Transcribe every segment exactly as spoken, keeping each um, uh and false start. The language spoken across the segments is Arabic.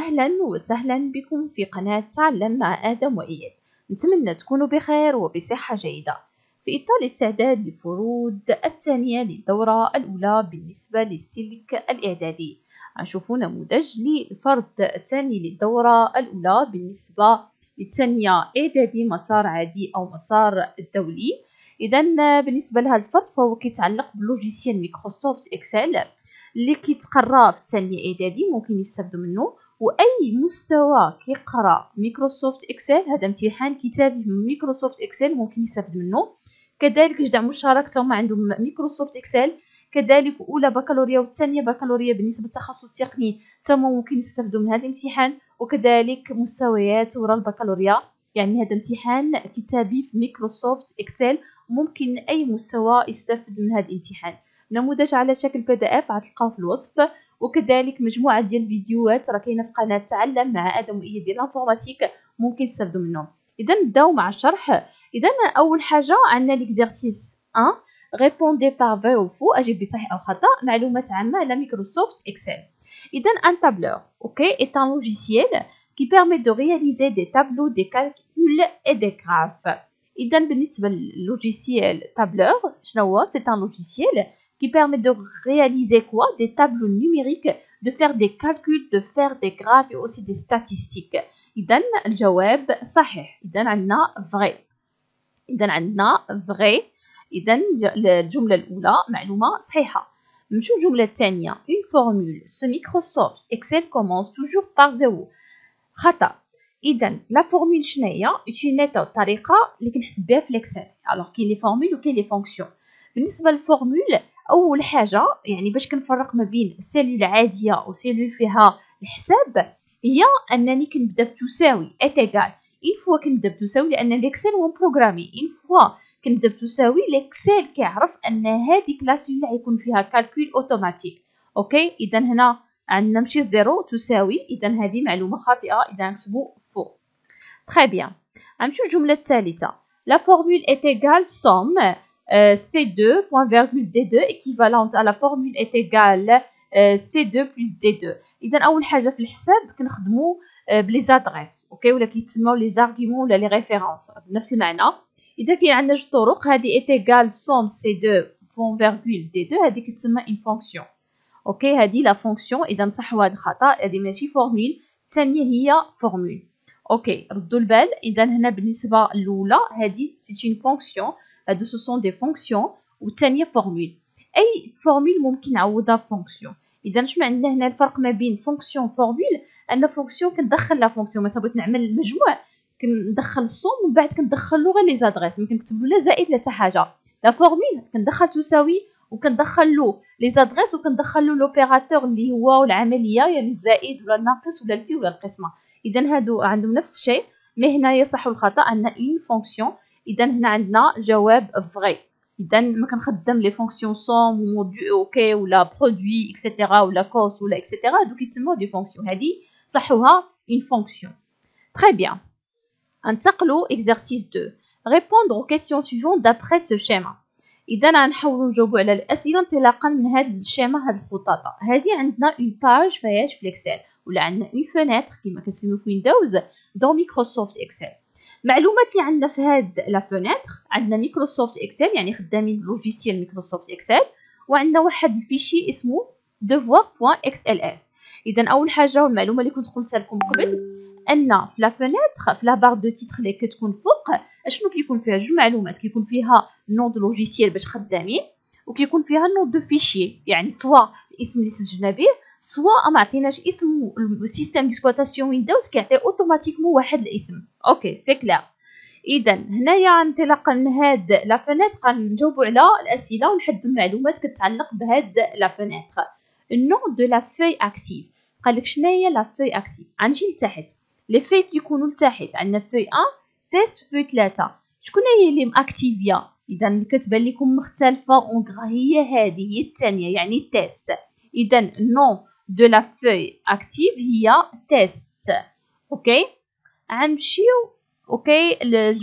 أهلا وسهلا بكم في قناة تعلم مع آدم وإياد. نتمنى تكونوا بخير وبصحة جيدة. في إطار الاستعداد للفروض الثانية للدورة الأولى بالنسبة للسلك الإعدادي، غنشوفوا نموذج للفرض الثاني للدورة الأولى بالنسبة للثانية إعدادي مسار عادي أو مسار الدولي. إذا بالنسبة لهذا الفرض فهو كيتعلق بلوجيسيال مايكروسوفت إكسل اللي كيتقرا في الثانية إعدادي، ممكن يستافدوا منه. واي مستوى كيقرا مايكروسوفت اكسل، هذا امتحان كتابي من مايكروسوفت اكسل ممكن يستافد منه. كذلك جدع مشاركه هما عندهم مايكروسوفت اكسل، كذلك اولى بكالوريا والثانيه بكالوريا بالنسبه للتخصص التقني تما ممكن يستافدوا من هذا الامتحان، وكذلك مستويات وراء البكالوريا. يعني هذا امتحان كتابي في مايكروسوفت اكسل، ممكن اي مستوى يستافد من هذا الامتحان. نموذج على شكل بي دي اف غتلقاوه في الوصف، وكذلك مجموعه ديال الفيديوهات راه كاينه في قناه تعلم مع ادم واياد ديال الانفورماتيك، ممكن تستافدوا منهم. اذا نبداو مع الشرح. اذا اول حاجه عندنا ليكزيرسيس واحد، ريبوندي بار في او فو، اجيب بصحيح او خطا، معلومات عامه على مايكروسوفت اكسل. اذا ان تابلور اوكي est un logiciel qui permet de réaliser des tableaux, des calculs et des graphes. اذا بالنسبه للوجيسيال تابلور شنو هو؟ c'est un logiciel qui permet de réaliser quoi? Des tableaux numériques, de faire des calculs, de faire des graphes et aussi des statistiques. إذن الجواب صحيح. إذن عندنا vrai. إذن عندنا vrai. إذن الجملة الأولى معلومة صحيحة. نمشيو الجملة الثانية. Une formule. Ce Microsoft Excel commence toujours par zéro. خطأ. إذن لا فورمول شناهي؟ une méthode، طريقة اللي كنحسب بها في الإكسل. alors كاين لي فورمول وكاين لي فونكسيون. بالنسبة للفورمول اول حاجه يعني باش كنفرق ما بين سيلول عاديه وسيلول فيها الحساب، هي انني كنبدا بتساوي اتيغال. اون فوا كنبدا بتساوي لان الاكسل هو بروغرامي، اون فوا كنبدا بتساوي الاكسل كيعرف ان هذيك لا سيلول غيكون فيها كالكول اوتوماتيك. اوكي اذا هنا عندنا ماشي زيرو تساوي، اذا هذه معلومه خاطئه، اذا نكتبوا فو. تري بيان. غنمشيو الجمله الثالثه. لا فورمول est égale somme Euh, C deux point virgule D deux équivalente à la formule est égale euh, C deux plus D deux. إذا أول حاجة في الحساب كنخدمو euh, بلي زادريس، أوكي، ولا كيتسموا لي زارغيومون ولا لي ريفيرونس بنفس المعنى. إذا كاين عندنا جوج طرق، هذه est égale somme C deux point virgule D deux، هذه كتسمى une fonction. أوكي هذه لا فونكسيون، إذا نصحوا هذا الخطأ، هذه ماشي فورمول، الثانية هي فورمول. أوكي ردوا البال. إذا هنا بالنسبة الأولى هذه سي une fonction، هادو سو سون دي فونكسيون، والثانيه فورمول. اي فورمول ممكن نعوضها فونكسيون. اذا شنو عندنا هنا الفرق ما بين فونكسيون وفورمول؟ ان فونكسيون كندخل لا فونكسيون، مثلا بغيت نعمل المجموع كندخل الصوم ومن بعد كندخل له غير لي زادريس، ما كنكتب له لا زائد لا حتى حاجه. لا فورمول كندخل تساوي وكندخل له لي زادريس وكندخل له لوبيراتور اللي هو العمليه، يعني الزائد ولا الناقص ولا الفي ولا القسمه. اذا هادو عندهم نفس الشيء، مي هنايا صح والخطا ان اون فونكسيون. اذا هنا عندنا جواب فري. اذا ما كنخدم لي فونكسيون سوم وموديو اوكي ولا برودوي اكسيتيرا ولا كوس ولا اكسيتيرا، هادو كيتسموا دي فونكسيون، هادي صحوها اون فونكسيون. تري بيان. ننتقلوا اكزرسيس اثنين. ريبوندر aux questions suivantes d'après ce schéma. اذا غنحاولوا نجاوبوا على الاسئله انطلاقا من هذا الشيما، هذه الخطاطه. هذه عندنا اون باج فيهاش في الاكسل، ولا عندنا اون فينيتر كما كنسميو في ويندوز دون مايكروسوفت اكسل. معلومات اللي عندنا في هاد لا فونيتر، عندنا مايكروسوفت اكسل يعني خدامين لوجيسيال مايكروسوفت اكسل، وعندنا واحد الفيشي اسمه devoir.xls. اذا اول حاجه والمعلومه اللي كنت قلتها لكم قبل، ان في لا فونيتر في لا بار دو تيتر اللي كتكون فوق اشنو كيكون فيها؟ جوج معلومات، كيكون فيها نون دو لوجيسيال باش خدامين، وكيكون فيها نون دو فيشي، يعني سوا الاسم اللي سجلنا به، سوا ما عطيناش اسم السيستم ديسبلوطاسيون ويندوز كيعطي اوتوماتيكمون واحد الاسم. اوكي سي كلير. اذا هنايا انطلاقا من هاد لا فونيتر غنجاوبوا على الاسئله ونحدوا المعلومات كتعلق بهاد لا فونيتر. النون دو لا فوي اكتيف، قال لك شناهي لا فوي اكتيف؟ غنجي لتحت، لي فوي كيكونوا لتحت عندنا فوي واحد، تيست، فوي ثلاثة. شكون هي اللي ماكتيفيا؟ اذا اللي كتبان لكم مختلفه اونغرا هي هذه، هي الثانيه يعني تيست. اذا نون دو لا فوي اكتيف هي تيست. اوكي غنمشيو اوكي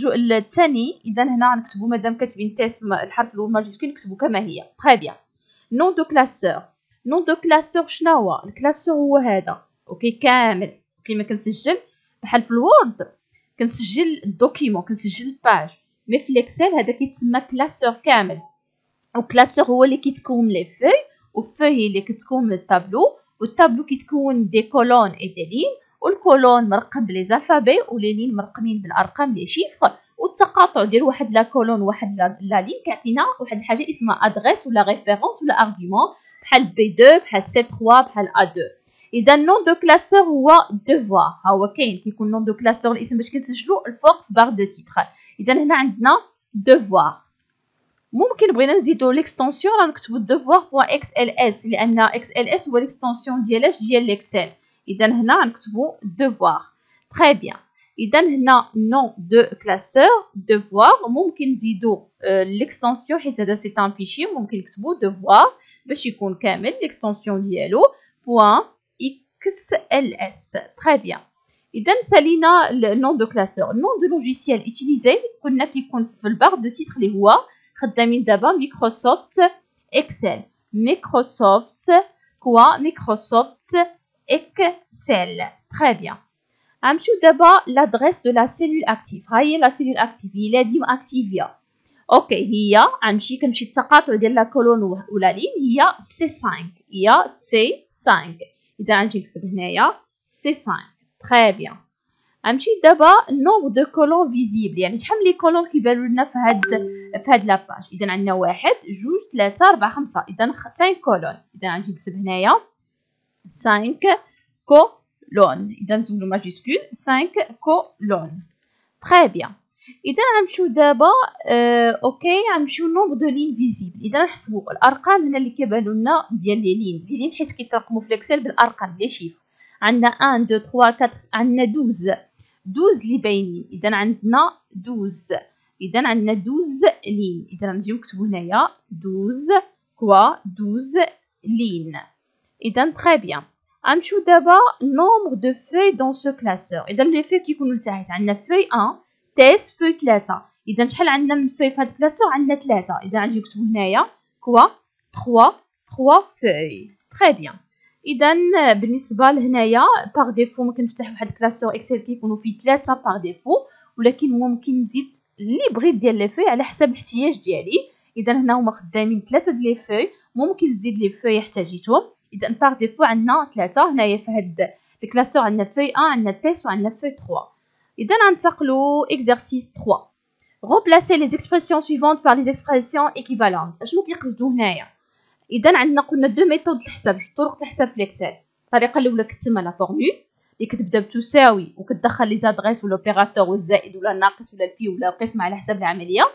الثاني. اذا هنا غنكتبوا مادام كاتبين تيست الحرف الاول ماجيسكول نكتبوا كما هي. تري بيان. نون دو كلاسور. نون دو كلاسور شنو هو؟ الكلاسور هو هذا اوكي كامل. كيما كنسجل بحال في الوورد كنسجل الدوكيمون كنسجل الباج، مي في الاكسل هذا كيتسمى كلاسور كامل. وكلاسور هو اللي كيتكون لي فوي، وفوي اللي كتكون من التابلو، والتابلو كيتكون دي كولون اي دي لين، والكولون مرقم بلي زالفابي ولي لين مرقمين بالارقام لي شيفر، والتقاطع ديال واحد لا كولون واحد لا لين كيعطينا واحد الحاجه اسمها ادريس ولا ريفيرونس ولا ارغيومون، بحال بي اثنين بحال سي ثلاثة بحال ا اثنين. اذا النون دو كلاسور هو دوفوار، ها هو كاين كيكون نون دو كلاسور الاسم باش كنسجلو الفوق في بار دو تيتر. اذا هنا عندنا دوفوار. ممكن بغينا نزيدو ليكستونسيون غنكتبو دوفوار بوان اكس ال اس، لان اكس ال اس هو ليكستونسيون ديالاش ديال ليكسل. اذا هنا غنكتبو دوفوار. تري بيان. اذا هنا نون دو كلاسور دوفوار، ممكن نزيدو ليكستونسيون حيت هذا سي ان فيشي، ممكن نكتبو دوفوار باش يكون كامل ليكستونسيون ديالو بوان اكس ال اس. تري بيان. اذا سالينا النون دو كلاسور. النون دو لوجيسيال اوتيليزي قلنا كيكون في البار دو تيتر اللي هو خدامين دابا مايكروسوفت اكسل. مايكروسوفت كوا مايكروسوفت اكسل. تري بيان. غنمشيو دابا لادريس دو لا سيلول اكتيف. ها هي لا سيلول اكتيف، هي لا ديما اكتيفيا. اوكي هي غنمشي كنمشي التقاطع ديال لا كولون ولا لين هي سي خمسة، هي سي خمسة. اذا غنجي نكتب هنايا سي خمسة. تري بيان. غنمشي دابا النومبر دو كولون فيزيبل، يعني شحال من لي كولون كيبانوا لنا في هاد في هاد لاباج. اذا عندنا واحد جوج ثلاثة أربعة خمسة، اذا خمسة كولون. اذا غنجي نكتب هنايا خمسة كولون، اذا نزولو ماجيسكول خمسة كولون. تري بيان. اذا غنمشيو دابا آه اوكي غنمشيو النومبر دو لين فيزيبل. اذا نحسبوا الارقام هنا اللي كيبانوا لنا ديال لي لين لي لين حيت كيترقموا في الاكسل بالارقام لي شيف. عندنا واحد اثنين ثلاثة أربعة، عندنا اثنا عشر اثنا عشر اللي باينين. اذا عندنا اثنا عشر، اذا عندنا اثنا عشر لين. اذا نجيو نكتبوا هنايا اثنا عشر كوا اثنا عشر لين. اذا تري بيان. غنمشيو دابا نومبر دو فوي دون سو كلاسور. اذا لي فوي كيكونوا لتحت عندنا فوي واحد تيست فوي ثلاثة. اذا شحال عندنا من فوي في هاد الكلاسور؟ عندنا ثلاثة. اذا غنجيو نكتبوا هنايا كوا ثلاثة ثلاثة فوي. تري بيان. اذا بالنسبه لهنايا باغ ديفو ممكن نفتح واحد الكلاسور اكسل كيكونوا فيه ثلاثه باغ ديفو، ولكن ممكن نزيد اللي بغيت ديال لي فوي على حسب الاحتياج ديالي. اذا هنا هما خدامين ثلاثه ديال لي فوي، ممكن نزيد لي فوي احتاجيتهم. اذا باغ ديفو عندنا ثلاثه هنايا في هاد الكلاسور، عندنا فوي واحد، عندنا تيست وعندنا فوي ثلاثة. اذا غنتقلوا اكزرسيس ثلاثة. remplacer les expressions suivantes par les expressions équivalentes. اشنو كيقصدوا هنايا؟ اذا عندنا قلنا دو ميثود الحساب، جوج طرق الحساب في الاكسل. الطريقه الاولى كتسمى لا فورمول اللي كتبدا بتساوي وكتدخل لي زادريس ولا اوبيراتور والزائد ولا الناقص ولا الفي ولا القسمه على حسب العمليه.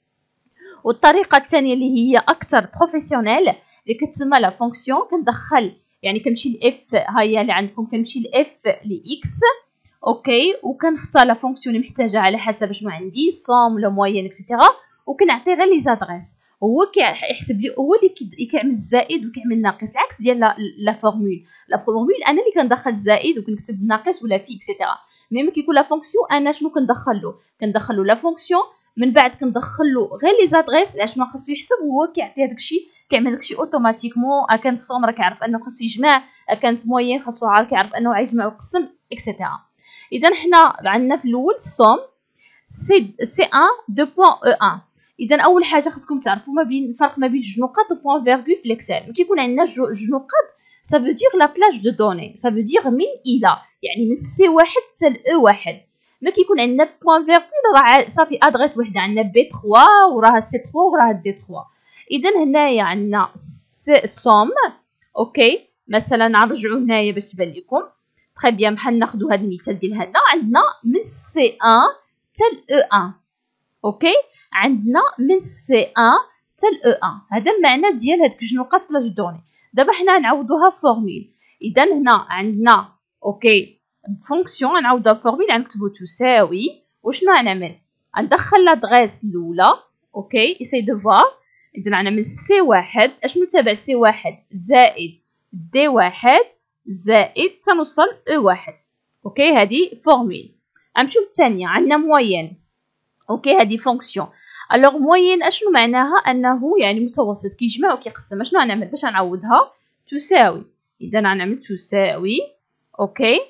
والطريقه الثانيه اللي هي اكثر بروفيسيونيل اللي كتسمى لا فونكسيون. كندخل يعني كنمشي لاف، ها هي اللي عندكم، كنمشي لاف لاكس اوكي، وكنختار لا فونكسيون اللي محتاجه على حسب شنو عندي صوم ولا موين اكسيتيرا، وكنعطي غير لي زادريس. هو كيحسب لي هو اللي كيعمل الزائد وكيعمل الناقص، العكس ديال لا, لا فورمول. لا فورمول انا اللي كندخل الزائد وكنكتب الناقص ولا في اكسيتيرا. مي ملي كيكون لا فونكسيون انا شنو كندخل له؟ كندخل له لا فونكسيون، من بعد كندخل له غير لي زادريس اشنو خاصو يحسب، هو كيعطي هذاك الشيء، كيعمل داك الشيء اوتوماتيكمون. كان الصوم راه كيعرف انه خاصو يجمع، كانت موين خاصو عارف كيعرف انه غيجمع ويقسم اكسيتيرا. اذا حنا عندنا في الاول الصوم سي سي واحد دو بوين او واحد. اذا اول حاجه خاصكم تعرفوا ما بين الفرق ما بين جوج نقاط و بوين فيرغول في الاكسل. كيكون عندنا جوج نقاط ça veut dire la plage de données، ça veut dire من الى، يعني من سي واحد حتى لاو واحد. ما كيكون عندنا بوين فيرغول راه صافي ادريس وحده، عندنا بي ثلاثة وراها سي ثلاثة وراها دي ثلاثة. اذا هنايا عندنا صوم اوكي. مثلا نرجعوا هنايا باش تبان لكم تري بيان. بحال ناخذوا هذا المثال ديال هنا، عندنا من سي واحد حتى لاو واحد اوكي، عندنا من سي واحد حتى لاو واحد. هذا المعنى ديال هذوك جوج نقاط في لاج دوني. دابا حنا نعوضوها فورمول. اذا هنا عندنا اوكي فونكسيون غنعوضها فورمول، غنكتبوا تساوي وشنو غنعمل؟ غندخل لادغيس الاولى اوكي ايساي دو فوار. اذا غنعمل سي واحد اشنو تابع سي واحد زائد دي واحد زائد تنوصل او واحد اوكي. هذه فورمول. غنمشيو للثانيه، عندنا موين اوكي، هذه فونكسيون. الوغ موين اشنو معناها؟ انه يعني متوسط كيجمع وكيقسم. اشنو غنعمل باش نعوضها؟ تساوي. اذا غنعمل تساوي اوكي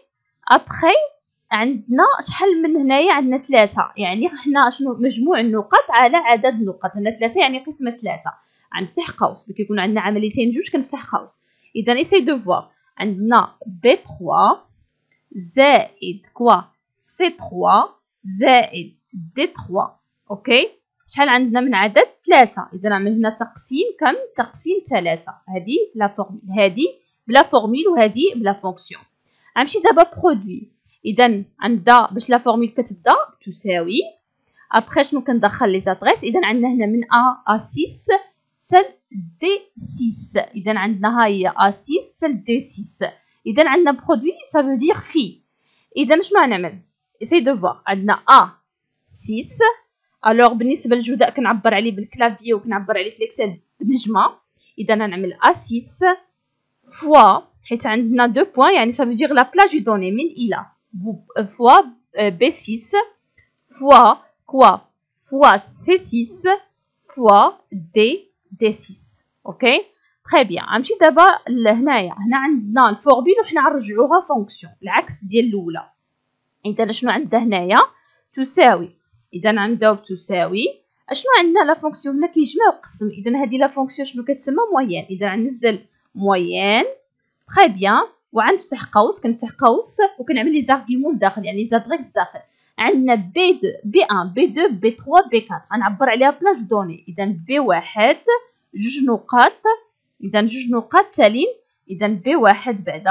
ابخي عندنا شحال من هنايا؟ عندنا ثلاثة، يعني حنا شنو مجموع النقط على عدد النقط. هنا ثلاثة يعني قسمة ثلاثة. غنفتح قوس، ملي كيكون عندنا عمليتين جوج كنفتح قوس. اذا ايساي دو فوا، عندنا بي ثلاثة زائد كوا سي ثلاثة زائد دي ثلاثة. اوكي، شحال عندنا من عدد؟ ثلاثة. اذا نعمل هنا تقسيم كم؟ تقسيم ثلاثة. هذه لا فورمول، هذه بلا فورمول وهذه بلا فونكسيون. غنمشي دابا برودوي. اذا عندها باش لا فورمول كتبدا تساوي، ابخي شنو كندخل لي زادريس. اذا عندنا هنا من ا ا ستة حتى دي ستة. اذا عندنا ها هي ا ستة حتى دي ستة. اذا عندنا برودوي سا فو دير في. اذا شنو غنعمل؟ اساي دو فوا، عندنا ا ستة. الوغ بالنسبه للجداء كنعبر عليه بالكلافي وكنعبر عليه في الاكسل بنجمه. اذا غنعمل ا ستة فوا، حيت عندنا دو بوين يعني سا فو دير لا بلاج دوني من الى، فوا بي ستة فوا كوا فوا سي ستة فوا دي دي ستة. اوكي تري بيان. غنمشي دابا لهنايا، هنا عندنا الفورمول وحنا غنرجعوها فونكسيون العكس ديال الاولى. اذا شنو عندنا هنايا؟ تساوي. اذا نبداو بتساوي. اشنو عندنا؟ لا فونكسيون هنا كيجمع وقسم. اذا هذه لا فونكسيون شنو كتسمى؟ موين. اذا غننزل موين تري بيان وغنفتح قوس، كنفتح قوس وكنعمل لي زارغيمون لداخل يعني لي زادريس داخل. عندنا بي اثنين بي واحد بي اثنين بي ثلاثة بي أربعة، غنعبر عليها بلاش دوني. اذا بي واحد جوج نقاط، اذا جوج نقاط تالين. اذا بي واحد بعدا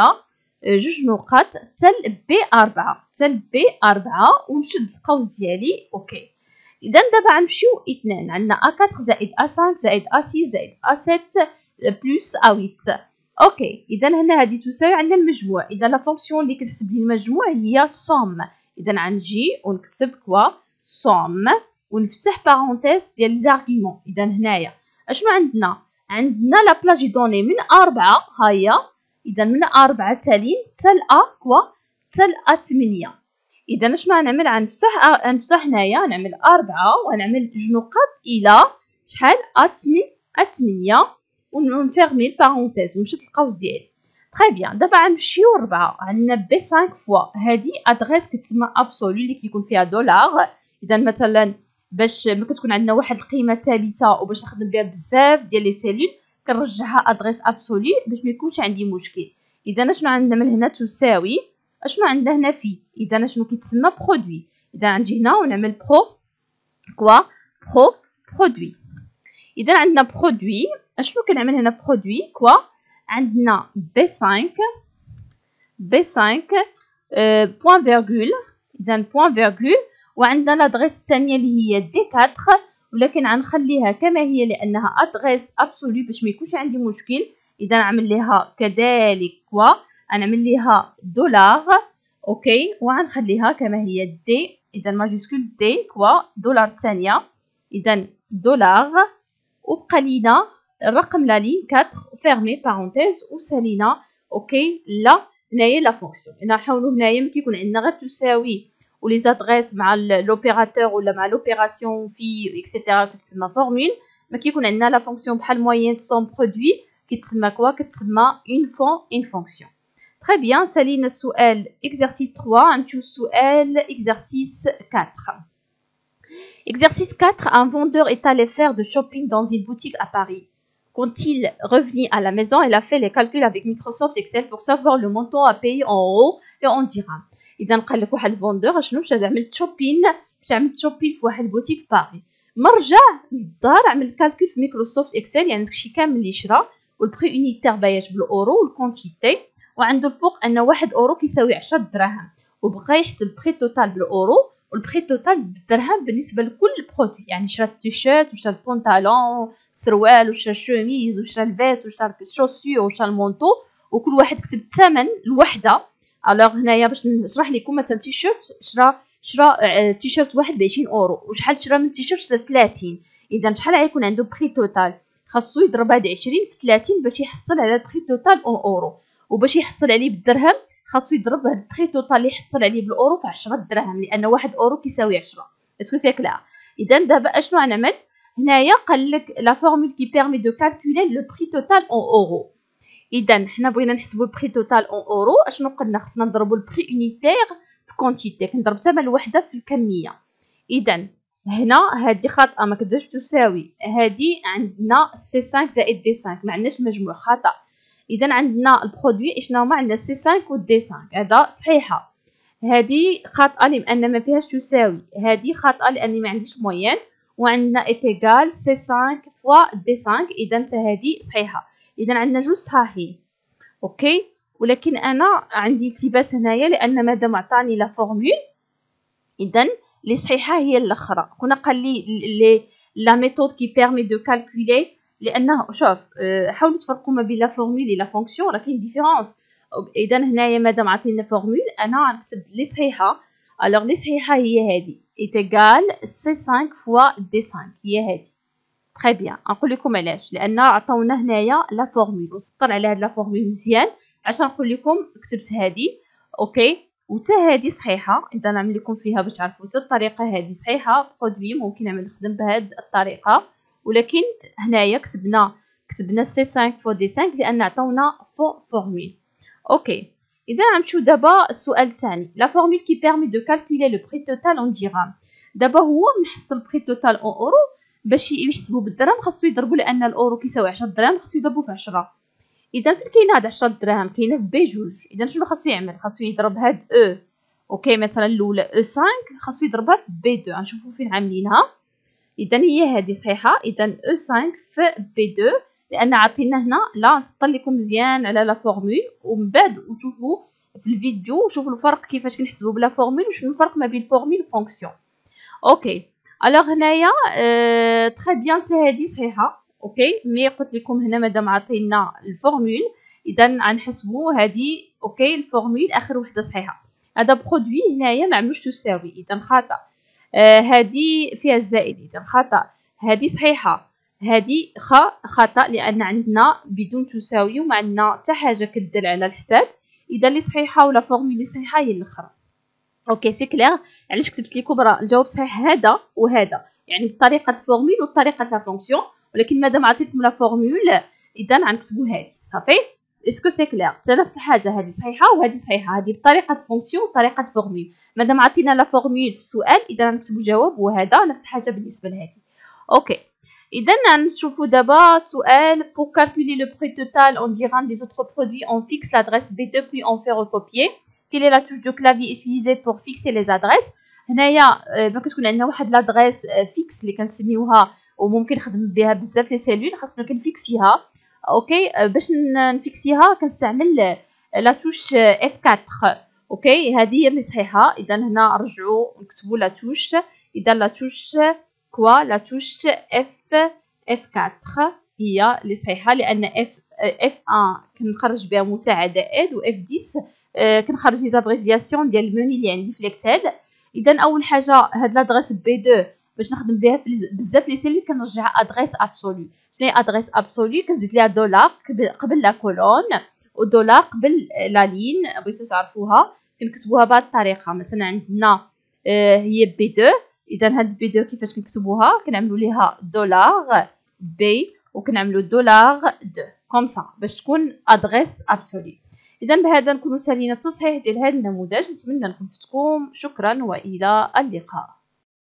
جوج نقاط حتى بي أربعة حتى بي أربعة ونشد القوس ديالي. اوكي اذا دابا غنمشيو اثنين، عندنا ا أربعة زائد ا خمسة زائد ا ستة زائد ا سبعة بلس ا ثمانية. اوكي اذا هنا هذه تساوي عندنا المجموع. اذا لا فونكسيون اللي كتحسب لي المجموع هي صوم. اذا غنجي ونكتب كوا صوم ونفتح بارونتيز ديال لي زارغيمون. اذا هنايا اشنو عندنا؟ عندنا لا بلاج دوني من أربعة ها هي. اذا من أربعة تالين حتى ا كوا حتى ا ثمانية. اذا شنو غنعمل؟ غنفتح غنفتح هنايا نعمل أربعة وغنعمل جوج نقاط الى شحال؟ ا ثمانية ونفيرمي البارونتيز ونشد القوس ديالي. تري بيان. دابا غنمشيو ربعة، عندنا بي خمسة فوا هذه ادريس كتسمى ابسولو اللي كيكون فيها دولار. اذا مثلا باش ما كتكون عندنا واحد القيمه ثابته وباش نخدم بها بزاف ديال لي سيلول كنرجعها ادريس ابسولو باش ما يكونش عندي مشكل. اذا شنو عندنا من هنا؟ تساوي. اشنو عندنا هنا في؟ اذا شنو كيتسمى؟ برودوي. اذا غنجي هنا ونعمل برو كوا برو برودوي. اذا عندنا برودوي اشنو كنعمل هنا؟ برودوي كوا عندنا بي خمسة بي خمسة بوين فيرغول. اذا بوين فيرغول وعندنا لادريس الثانيه اللي هي دي أربعة، ولكن غنخليها كما هي لانها ادريس ابسولو باش ما يكونش عندي مشكل. اذا نعمل ليها كذلك كوا غنعمل ليها دولار. اوكي وغنخليها كما هي دي. اذا ماجيسكول دي كوا دولار الثانيه. اذا دولار وبقى لينا الرقم لا لين أربعة فيرمي بارونتيز وسالينا. اوكي لا هنايا لا فونكسيون. نحاولوا هنايا ملي كيكون عندنا غير تساوي ولي زادريس مع لوبيراتور ولا مع لوبيراسيون في اكسيتيرا كتسمى فورمول. ما كيكون عندنا لا فونكسيون بحال موين سون برودوي كتسمى كوا؟ كتسمى اون فون اون فونكسيون. تري بيان. سالينا السؤال اكزرسيس ثلاثة. غنمشيو السؤال اكزرسيس أربعة. Exercice quatre. Un vendeur est allé faire de shopping dans une boutique à Paris. Quand il revenait à la maison, il a fait les calculs avec Microsoft Excel pour savoir le montant à payer en euros et en dirhams. إذا قال لك واحد الفوندور شنو باش عمل شوبين باش عمل شوبين في واحد بوتيك في باري. ما رجع للدار عمل كالكول في ميكروسوفت اكسل يعني داكشي كامل اللي شرا والبري يونيتير باياش بالاورو والكونتيتي وعنده الفوق ان واحد اورو كيساوي عشرة دراهم وبغى يحسب بري توتال بالاورو والبري توتال بالدرهم بالنسبه لكل برودوي. يعني شرا التيشيرت وشرا البونطالون سروال وشرا الشوميز وشرا الفيس وشرا الشوسيو وشرا المونطو وكل واحد كتب الثمن الوحده. الوغ هنايا باش نشرح لكم مثلا تيشيرت شرا شرا تيشيرت واحد بعشرين اورو وشحال شرا من التيشيرت شرا ثلاثين. اذا شحال غيكون عنده بري توتال؟ خاصو يضرب هاد عشرين في ثلاثين باش يحصل على البري توتال اون اورو وباش يحصل عليه بالدرهم خاصو يضرب هاد البري توتال اللي يحصل عليه بالاورو في عشرة دراهم لان واحد اورو كيساوي عشرة. اسكو سي كلار؟ اذا دابا اشنو غنعمل هنايا؟ قال لك لا فورمول كي بيرمي دو كالكولي لو بري توتال اون اورو. اذا حنا بغينا نحسبوا البري توتال اون اورو، اشنو قلنا؟ خصنا نضربوا البري يونيتير في كونتيتي، كنضرب ثمن الوحده في الكميه. اذا هنا هذه خاطئه، ما كتبداش تساوي، هذه عندنا سي خمسة زائد دي خمسة، ما عندناش مجموع، خطا. اذا عندنا البرودوي شنو هما؟ عندنا سي خمسة و دي خمسة، هذا صحيحه. هذه خاطئه لان ما فيهاش تساوي، هذه خاطئه لاني ما عنديش موين، وعندنا ايتيغال سي خمسة فوا دي خمسة، اذا حتى هذه صحيحه. اذا عندنا جوج صحاحين. اوكي، ولكن انا عندي التباس هنايا لان مادام عطاني لا فورمول، اذا لي صحيحه هي الاخرى. كنا قال لي لي لا ميثود كي بيرمي دو كالكولي، لانه شوف حاولوا تفرقوا ما بين لا فورمول و لا فونكسيون، راه كاين ديفيرونس. اذا هنايا مادام عطينا فورمول انا غنكتب لي صحيحه. الوغ لي صحيحه هي هذه ايتيغال سي خمسة فوا دي خمسة، هي هذه. تري بيان، نقول لكم علاش، لان عطاونا هنايا لا فورمول ونسطر على هاد لا فورمول مزيان عشان نقول لكم كتبت هذه. اوكي، وتا هذه صحيحه، اذا نعمل لكم فيها باش تعرفوا حتى الطريقه هذه صحيحه. برودوي ممكن نعمل نخدم بهذه الطريقه، ولكن هنايا كتبنا كتبنا سي خمسة فوا دي خمسة لان عطاونا فو فورمول. اوكي، اذا غنمشيو دابا السؤال الثاني، لا فورمول كي بيرمي دو كالكولي لو بري توتال اون ديرام. دابا هو نحصل بري توتال اون اورو، باش يحسبوا بالدرهم خاصو يضربوا، لان الاورو كيساوي عشرة دراهم خاصو يضربوا في عشرة. اذا فين كاينه هاد عشرة دراهم؟ كاينه في بي جوج. اذا شنو خاصو يعمل؟ خاصو يضرب هاد او. اوكي، مثلا الاولى او خمسة خاصو يضربها في بي اثنين، غنشوفوا فين عاملينها. اذا هي هذه صحيحه، اذا او خمسة في بي اثنين، لان عطينا هنا. لا نسطر لكم مزيان على لا فورمول ومن بعد وشوفوا في الفيديو وشوفوا الفرق كيفاش كنحسبوا بلا فورمول وشنو الفرق ما بين الفورمول والفونكسيون. اوكي، الوغ هنايا أه... تري بيان حتى هذه صحيحه. اوكي، مي قلت لكم هنا مادام عطينا الفورمول اذا غنحسبوا هذه. اوكي، الفورمول اخر وحده صحيحه. هذا برودوي هنايا ما عملوش تساوي، اذا خطا. آه هذه فيها الزائد، اذا خطا. هذه صحيحه، هذه خ خطا لان عندنا بدون تساوي وما عندنا حتى حاجه كدل على الحساب. اذا اللي صحيحه ولا فورمول اللي صحيحه هي الاخرى. اوكي سي كلير. علاش كتبت لكم راه الجواب صحيح هذا وهذا، يعني بطريقه الفورمول وطريقه لا فونكسيون، ولكن مادام عطيتكم لا فورمول اذا غنكتبوا هذه صافي. اسكو سي كلير؟ حتى نفس الحاجه، هذه صحيحه وهذه صحيحه، هذه بطريقه الفونكسيون وطريقه الفورمول. مادام عطينا لا فورمول في السؤال اذا غنكتبوا جواب، وهذا نفس الحاجه بالنسبه لهذه. اوكي، اذا غنشوفوا دابا سؤال. pour calculer le prix total en dirham des autres produits on fixe l'adresse بي اثنين puis on fait recopier. quelle est la touche de clavier utilisée pour fixer les adresses؟ هنايا ما كتكون عندنا واحد لادريس فيكس اللي كنسميوها وممكن نخدم بها بزاف لي سيلول، خاصنا كنفيكسيها. اوكي، باش نفيكسيها كنستعمل لا توش اف أربعة. اوكي، هذه هي اللي صحيحه. اذا هنا نرجعوا نكتبوا لا توش. اذا لا توش كوا لا توش اف اف أربعة هي اللي صحيحه، لان اف اف واحد كنخرج بها مساعده اد، و اف عشرة كنخرج لي زابريفياسيون ديال الموني اللي عندي في الاكسل. اذا اول حاجه هاد لادريس بي اثنين باش نخدم بها بزاف لي سيل كنرجع ادريس ابسولو. شنو هي ادريس ابسولو؟ كنزيد ليها دولار قبل لا كولون ودولار قبل لا لين. بغيتو تعرفوها كنكتبوها بهذه الطريقه. مثلا عندنا آه هي بي اثنين، اذا هاد بي اثنين كيفاش كنكتبوها؟ كنعملوا ليها دولار بي وكنعملوا دولار اثنين كوم سا باش تكون ادريس ابسولو. اذا بهذا نكونوا سالينا التصحيح ديال هذا النموذج. نتمنى نكون فتكم. شكرا والى اللقاء.